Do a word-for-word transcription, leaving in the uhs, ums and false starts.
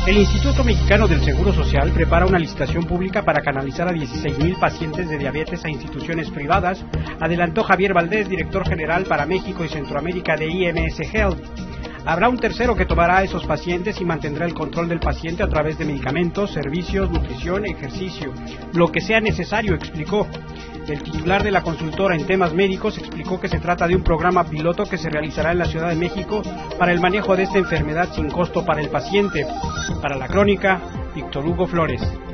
El Instituto Mexicano del Seguro Social prepara una licitación pública para canalizar a dieciséis mil pacientes de diabetes a instituciones privadas, adelantó Javier Valdés, director general para México y Centroamérica de I M S Health. Habrá un tercero que tomará a esos pacientes y mantendrá el control del paciente a través de medicamentos, servicios, nutrición, ejercicio, lo que sea necesario, explicó. El titular de la consultora en temas médicos explicó que se trata de un programa piloto que se realizará en la Ciudad de México para el manejo de esta enfermedad sin costo para el paciente. Para la Crónica, Víctor Hugo Flores.